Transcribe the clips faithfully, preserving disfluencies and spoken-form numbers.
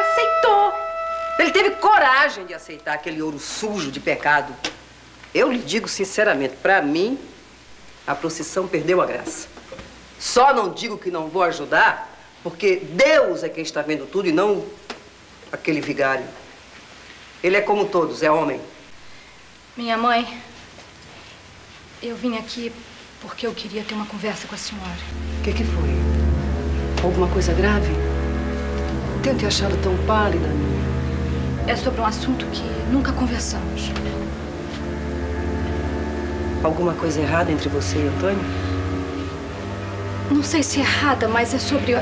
aceitou. Ele teve coragem de aceitar aquele ouro sujo de pecado. Eu lhe digo sinceramente, pra mim, a procissão perdeu a graça. Só não digo que não vou ajudar, porque Deus é quem está vendo tudo e não aquele vigário. Ele é como todos, é homem. Minha mãe, eu vim aqui porque eu queria ter uma conversa com a senhora. O que que foi? Alguma coisa grave? Tenho te achado tão pálida. É sobre um assunto que nunca conversamos. Alguma coisa errada entre você e Antônio? Não sei se é errada, mas é sobre...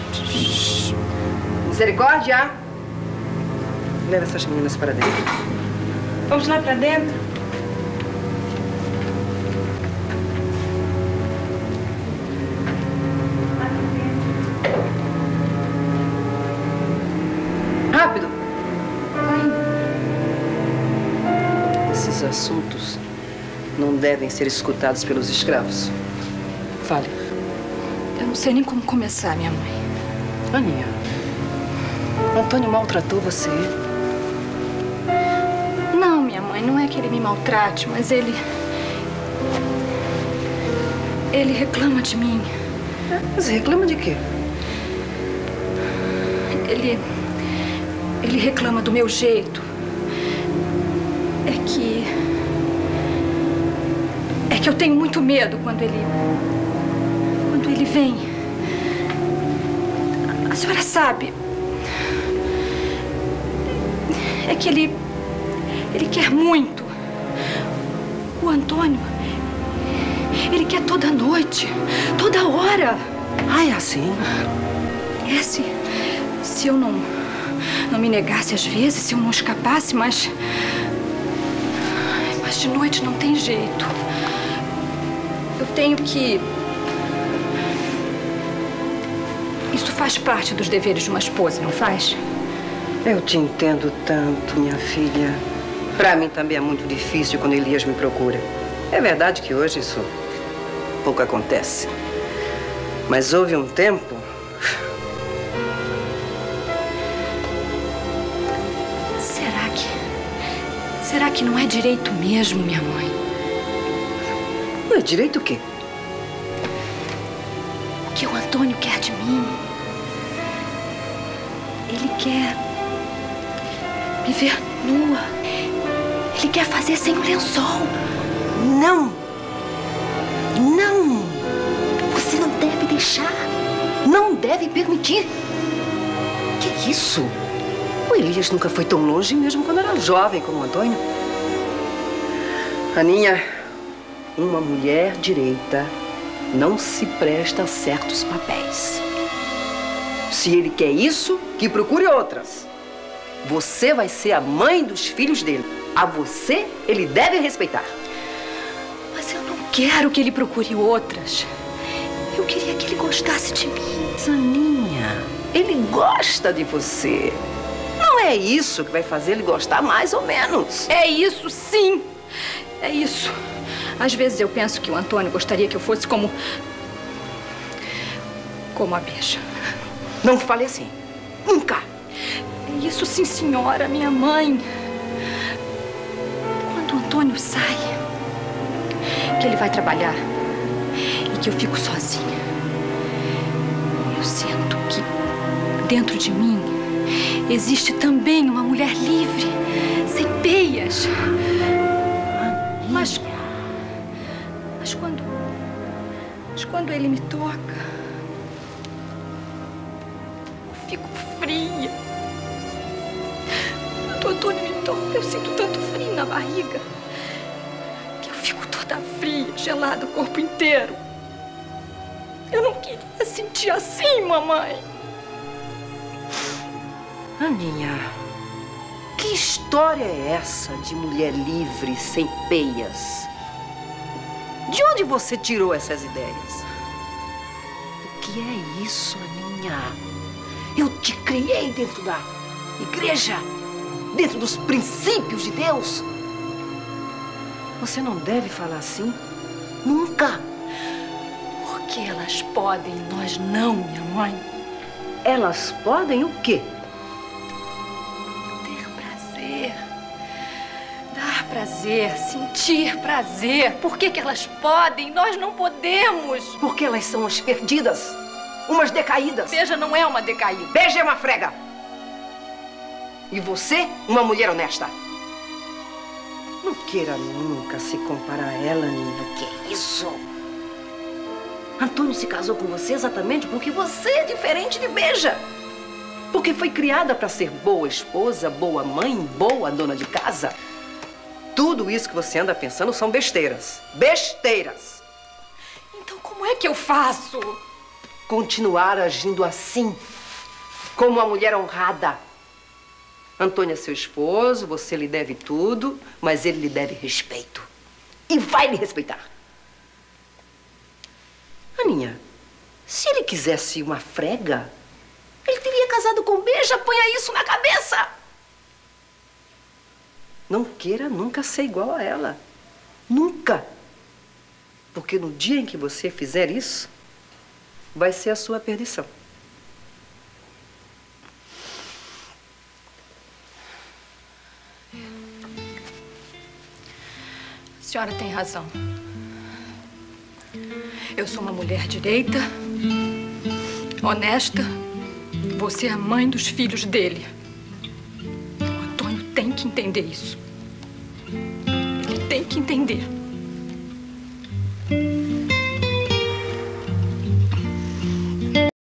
Misericórdia! Leva essas meninas para dentro. Vamos lá para dentro? Rápido! Esses assuntos não devem ser escutados pelos escravos. Fale. Eu não sei nem como começar, minha mãe. Aninha, Antônio maltratou você? Não, minha mãe, não é que ele me maltrate, mas ele... Ele reclama de mim. Mas reclama de quê? Ele... Ele reclama do meu jeito. É que... É que eu tenho muito medo quando ele... Quando ele vem. A senhora sabe. É que ele... Ele quer muito. O Antônio... Ele quer toda noite. Toda hora. Ah, é assim? É, se... Se eu não... Não me negasse às vezes, se eu não escapasse, mas... Mas de noite não tem jeito. Eu tenho que... Isso faz parte dos deveres de uma esposa, não faz? Eu te entendo tanto, minha filha. Pra mim também é muito difícil quando Elias me procura. É verdade que hoje isso pouco acontece. Mas houve um tempo... Será que... Será que não é direito mesmo, minha mãe? Não é direito o quê? O que o Antônio quer de mim? Ele quer... me ver nua. Ele quer fazer sem o lençol. Não! Não! Você não deve deixar. Não deve permitir. Que isso? O Elias nunca foi tão longe, mesmo quando era jovem como o Antônio. Aninha, uma mulher direita não se presta a certos papéis. Se ele quer isso, que procure outras. Você vai ser a mãe dos filhos dele. A você, ele deve respeitar. Mas eu não quero que ele procure outras. Eu queria que ele gostasse de mim. Aninha, ele gosta de você. Não é isso que vai fazer ele gostar mais ou menos. É isso, sim. É isso. Às vezes eu penso que o Antônio gostaria que eu fosse como... Como a Beija. Não fale assim. Nunca. É isso, sim, senhora, minha mãe. Quando o Antônio sai, que ele vai trabalhar e que eu fico sozinha, eu sinto que dentro de mim existe também uma mulher livre, sem peias. Mas, mas quando, mas quando ele me toca, eu fico fria. Quando o Antônio me toca, eu sinto tanto frio na barriga que eu fico toda fria, gelada o corpo inteiro. Eu não queria sentir assim, mamãe. Aninha, que história é essa de mulher livre, sem peias? De onde você tirou essas ideias? O que é isso, Aninha? Eu te criei dentro da igreja, dentro dos princípios de Deus. Você não deve falar assim, nunca. Porque elas podem e nós não, minha mãe. Elas podem o quê? prazer, sentir prazer. Por que que elas podem? Nós não podemos. Porque elas são as perdidas, umas decaídas. Beija não é uma decaída. Beija é uma frega. E você, uma mulher honesta. Não queira nunca se comparar a ela, Nina. Que é isso? Antônio se casou com você exatamente porque você é diferente de Beija. Porque foi criada para ser boa esposa, boa mãe, boa dona de casa. Tudo isso que você anda pensando são besteiras. Besteiras. Então como é que eu faço? Continuar agindo assim, como uma mulher honrada. Antônio é seu esposo, você lhe deve tudo, mas ele lhe deve respeito. E vai lhe respeitar. Aninha, se ele quisesse uma frega, ele teria casado com Beija. Ponha isso na cabeça. Não queira nunca ser igual a ela. Nunca. Porque no dia em que você fizer isso, vai ser a sua perdição. A senhora tem razão. Eu sou uma mulher direita, honesta. Você é a mãe dos filhos dele. O Antônio tem que entender isso. Ele tem que entender.